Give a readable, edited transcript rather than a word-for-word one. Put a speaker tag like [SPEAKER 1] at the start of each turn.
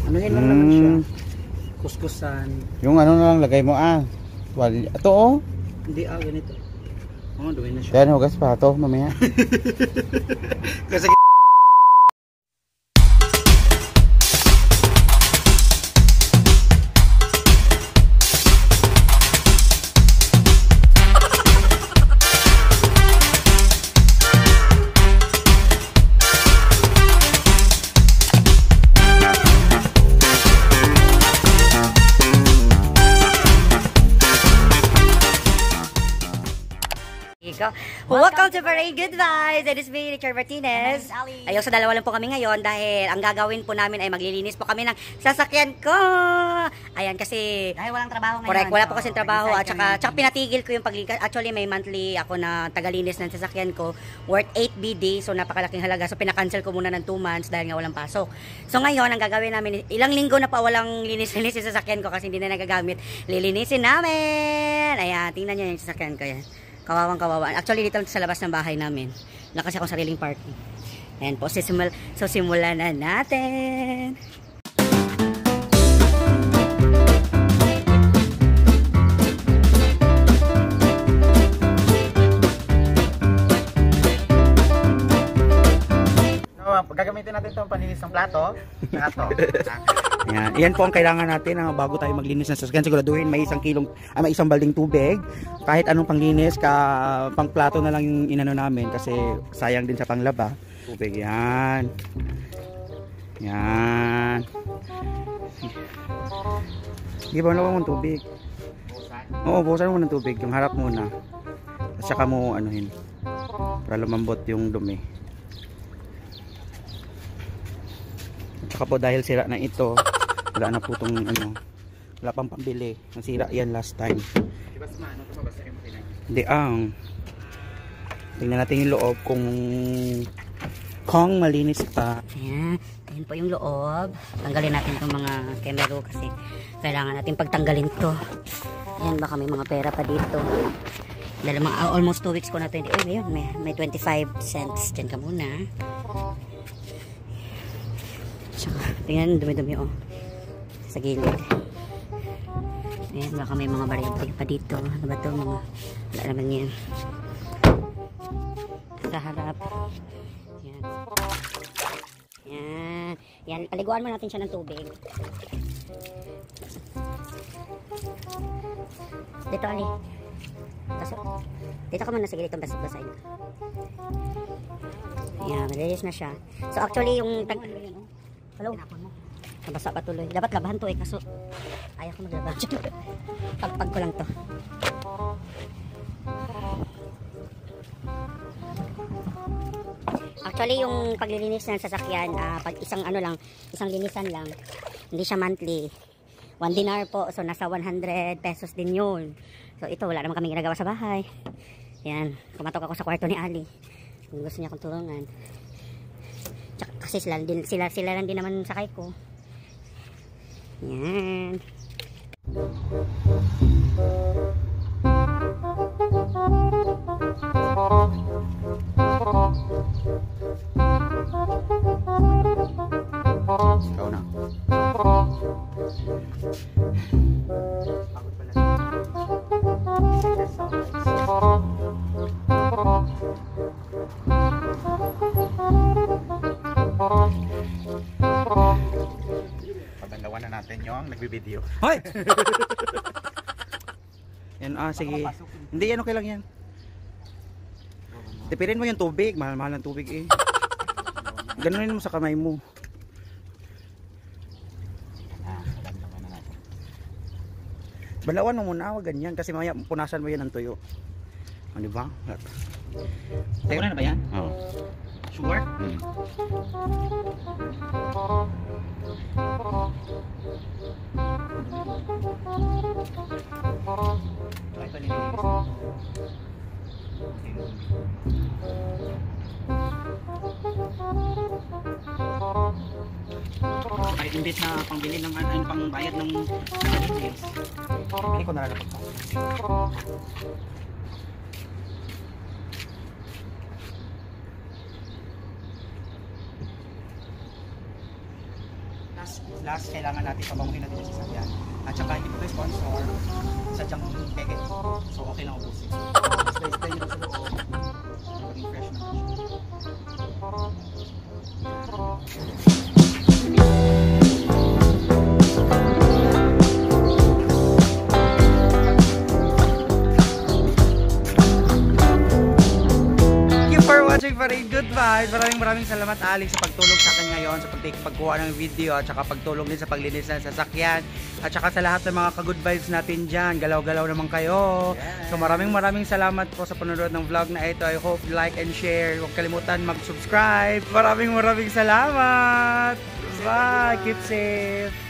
[SPEAKER 1] Ano yun lang naman siya. Kuskusan.
[SPEAKER 2] Yung ano na lang lagay mo ito oh.
[SPEAKER 1] Hindi ganito. Dumi na siya.
[SPEAKER 2] Kaya hugas pa ito mamaya.
[SPEAKER 1] Kasi
[SPEAKER 3] welcome to Parade Good Vibes. It is me, Richard Martinez. Ayun, sa dalawa lang po kami ngayon dahil ang gagawin po namin ay maglilinis po kami ng sasakyan ko. Ayan, kasi
[SPEAKER 4] dahil walang trabaho ngayon.
[SPEAKER 3] Correct, wala po kasi trabaho at saka pinatigil ko yung paglikas. Actually, may monthly ako na tagalinis ng sasakyan ko worth 8 BD. So, napakalaking halaga. So, pinakancel ko muna ng 2 months dahil nga walang pasok. So, ngayon, ang gagawin namin, ilang linggo na pa walang linis-linis yung sasakyan ko kasi hindi na nagagamit. Lilinisin namin. Ayan, tingnan nyo yung sasakyan ko yan. Kawawang kawawa. Actually, dito sa labas ng bahay namin. Wala kasi akong sariling parking. Ayan po. So, simulan na natin.
[SPEAKER 1] gagamitin natin itong paninis ng plato.
[SPEAKER 2] Yan po ang kailangan natin bago tayo maglinis ng sasakyan. Siguraduhin may may isang balding tubig. Kahit anong panglinis, pang plato na lang yung inano namin kasi sayang din sa panglaba. Tubig yan. Yan. Hindi ba naman mong tubig? Oo, bukasan mo ng tubig. Yung harap muna. At saka mo anuhin. Para lumambot yung dumi. At saka po dahil sira na ito, wala na po itong wala pang pambili. Nasira yan last time. Hindi tingnan natin yung loob kung malinis pa.
[SPEAKER 3] Ayan po yung loob. Tanggalin natin itong mga kemero kasi kailangan natin pagtanggalin to. Ayan, baka may mga pera pa dito. Dahil almost 2 weeks ko na 20. Ngayon may 25 cents. Diyan ka muna. Tsaka, tingnan, dumi-dumi sa gilid. Ayan, baka may mga baril pa dito. Ano ba ito? Wala naman yan. Sa harap. Ayan. Ayan. Yan, paliguan mo natin siya ng tubig. Dito, Ali. Dito ka muna sa gilid itong basahin. Ayan, malinis na siya. So, actually, yung hello? Nabasa pa tuloy. Dapat labahan to kaso ayaw ko maglabahan. Pagpag ko lang to. Actually, yung paglilinis ng sasakyan, pag isang linisan lang, hindi siya monthly. 1 dinar po, so nasa 100 pesos din yun. So ito, wala naman kami ginagawa sa bahay. Yan, kumatok ako sa kwarto ni Ali. Kung gusto niya akong tulungan. Tsaka, kasi sila lang din naman sakay ko. Yan.
[SPEAKER 2] Ikaw na. Patanggawan na natin yung nagbibideo. Hoy! Yan, sige. Hindi, yan okay lang yan. Tipirin mo yung tubig. Mahal-mahal ng tubig eh. Ganunin mo sa kamay mo. Balawan mo muna, wag ganyan. Kasi mamaya punasan mo yan ng tuyo. Di ba?
[SPEAKER 1] Tayo na ba yan?
[SPEAKER 2] Oo.
[SPEAKER 1] Sure? Ito nililinis. Kahit imbes na pangbili ng pangbayad ng nililinis, bili ko na lang ito.
[SPEAKER 2] Last, kailangan natin pabanguhin natin yung sasakyan. At saka hindi ko sponsor, sadyang peke. So okay lang ubusin. Stay nyo lang sa loob. Maging fresh naman siya. Watching pa rin, good vibes. Maraming salamat Alex sa pagtulong sa akin ngayon, sa pagkuha ng video, at saka pagtulong din sa paglinis ng sasakyan, at saka sa lahat ng mga ka-good vibes natin dyan. Galaw-galaw naman kayo. So maraming salamat po sa panonood ng vlog na ito. I hope you like and share. Huwag kalimutan mag-subscribe. Maraming salamat. Bye. Keep safe.